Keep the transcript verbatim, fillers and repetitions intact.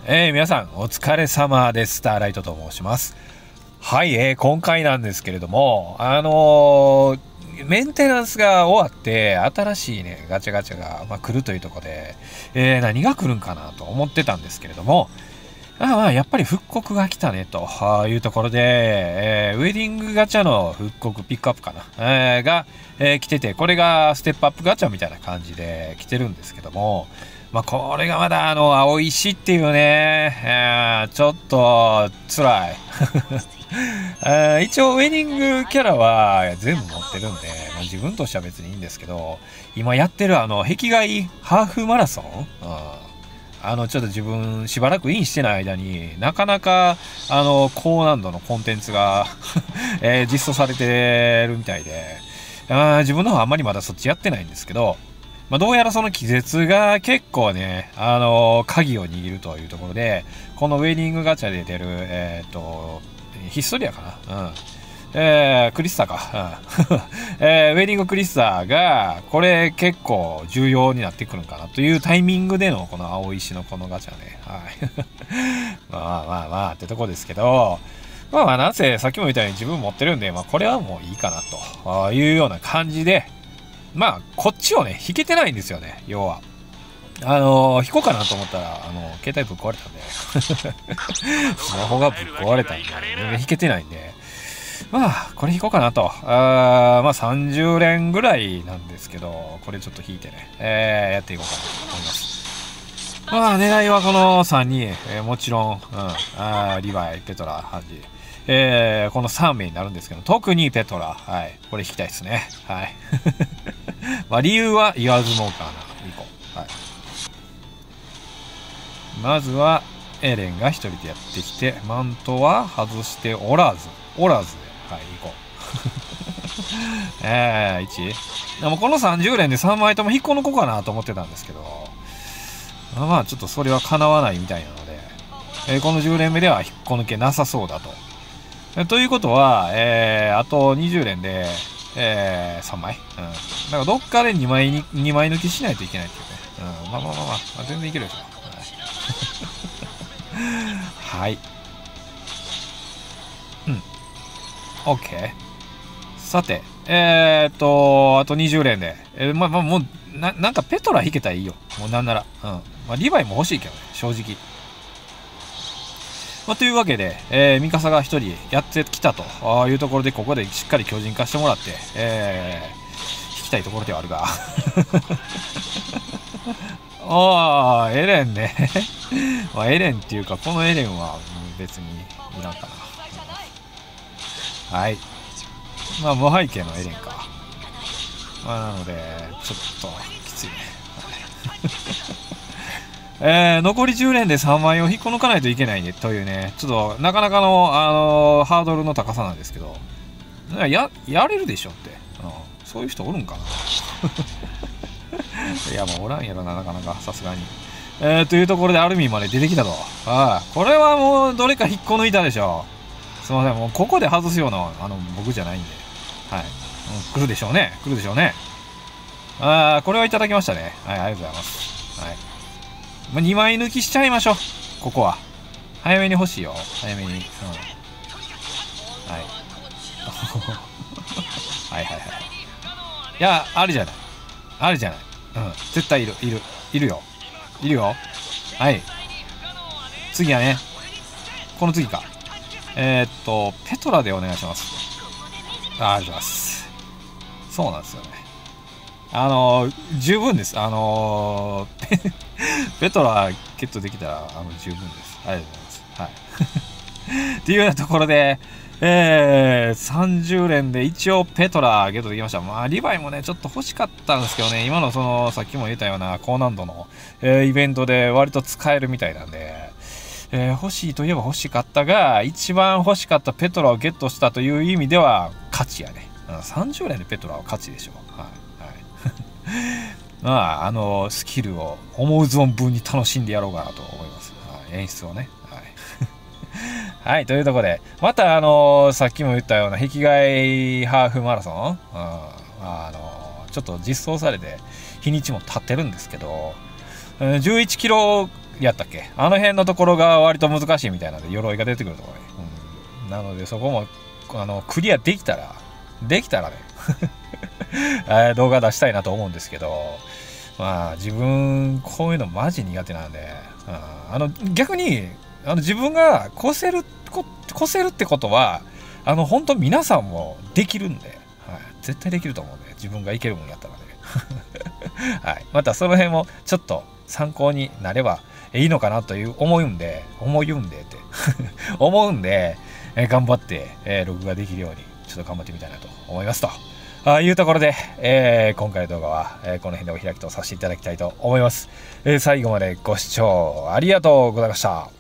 えー、皆さんお疲れ様です。スターライトと申します。はい、えー、今回なんですけれども、あのー、メンテナンスが終わって新しいねガチャガチャが、まあ、来るというところで、えー、何が来るんかなと思ってたんですけれども、あまあやっぱり復刻が来たねというところで、えー、ウェディングガチャの復刻ピックアップかな、えー、が、えー、来てて、これがステップアップガチャみたいな感じで来てるんですけども、まあこれがまだあの青石っていうね、えー、ちょっと辛い、えー、一応ウェディングキャラは全部持ってるんで、まあ、自分としては別にいいんですけど、今やってるあの壁外ハーフマラソン、うんあのちょっと自分しばらくインしてない間になかなかあの高難度のコンテンツが、えー、実装されてるみたいで、あ自分の方はあんまりまだそっちやってないんですけど、まあ、どうやらその気絶が結構ね、あの鍵を握るというところで、このウェディングガチャで出る、えっ、ー、とヒストリアかな、うんえー、クリスタか、うんえー、ウェディングクリスタがこれ結構重要になってくるかなというタイミングでのこの青石のこのガチャね、はい、まあまあまあってとこですけど、まあまあなんせさっきも言ったように自分持ってるんで、まあこれはもういいかなというような感じで、まあこっちをね引けてないんですよね。要はあのー、引こうかなと思ったらあの携帯ぶっ壊れたんでスマホがぶっ壊れたんで全然引けてないんで、まあこれ引こうかなと。あまあさんじゅう連ぐらいなんですけど、これちょっと引いてね、えー、やっていこうかなと思います。まあ狙いはこのさんにん、えー、もちろん、うん、あリヴァイ、ペトラ、ハンジ、えー、このさん名になるんですけど、特にペトラ、はい、これ引きたいですね。はい。まあ理由は言わずもうかな、いこう。はい。まずはエレンが一人でやってきて、マントは外しておらず、おらずで、はい、行こう。えー、いち。でもこのさんじゅう連でさんまいとも引っこ抜こうかなと思ってたんですけど、まあちょっとそれは叶わないみたいなので、えー、このじゅう連目では引っこ抜けなさそうだと。えー、ということは、えー、あとにじゅう連で、えー、さんまい。うん。だからどっかでにまいに、にまい抜きしないといけないっていうね。うん。まあまあまあまあ、まあ、全然いけるでしょ。はい。うん。OK。さて、えー、っと、あとにじゅう連で。えー、まあまあもう、な、なんかペトラ引けたらいいよ。もうなんなら。うん。まあリヴァイも欲しいけどね、正直。まあ、というわけで、えー、ミカサが一人やってきたというところで、ここでしっかり巨人化してもらって、えー、引きたいところではあるが。ああ、エレンね。まあ、エレンっていうか、このエレンは別にいらんかな。はい。まあ、無背景のエレンか。まあ、なので、ちょっときついね。えー、残りじゅう連でさんまいを引っこ抜かないといけないねというね、ちょっとなかなかの、あのー、ハードルの高さなんですけど、や、やれるでしょって、うん、そういう人おるんかな。いや、もうおらんやろな、なかなか、さすがに。えー、というところでアルミンまで出てきたと。ああ、これはもうどれか引っこ抜いたでしょう。すいません、もうここで外すような、あの、僕じゃないんで。はい。うん、来るでしょうね。来るでしょうね。ああ、これはいただきましたね。はい、ありがとうございます。はい。まあ、にまい抜きしちゃいましょう。ここは。早めに欲しいよ。早めに。うん。はい。はいはいはい。いや、あるじゃない。あるじゃない。うん。絶対いる。いる。いるよ。いるよ。はい。次はね。この次か。えー、っと、ペトラでお願いします。あ、ありがとうございます。そうなんですよね。あのー、十分です。あのー、ペトラゲットできたらあの十分です。ありがとうございます。はい。っていうようなところで、えー、さんじゅう連で一応ペトラゲットできました。まあ、リヴァイもね、ちょっと欲しかったんですけどね、今のその、さっきも言ったような高難度の、えー、イベントで割と使えるみたいなんで、えー、欲しいといえば欲しかったが、一番欲しかったペトラをゲットしたという意味では、勝ちやね。さんじゅう連でペトラは勝ちでしょう。はい。まあ、あのスキルを思う存分に楽しんでやろうかなと思います。はい、演出をね。はい、はい、というところで、また、あのさっきも言ったような壁外ハーフマラソン、うん、あのちょっと実装されて日にちも経ってるんですけど、じゅういちキロやったっけ、あの辺のところが割と難しいみたいなので、鎧が出てくるところね。うん、なので、そこも、あの、クリアできたら、できたらね、動画出したいなと思うんですけど、まあ、自分、こういうのマジ苦手なんで、うん、あの、逆に、あの、自分が越せる、越せるってことは、あの、本当皆さんもできるんで、はい、絶対できると思うんで、自分がいけるもんやったらね。はい。またその辺もちょっと参考になればいいのかなという思うんで、思うんでって、思うんで、えー、頑張って、えー、録画できるように、ちょっと頑張ってみたいなと思いますと。あいうところで、えー、今回の動画は、えー、この辺でお開きとさせていただきたいと思います。えー、最後までご視聴ありがとうございました。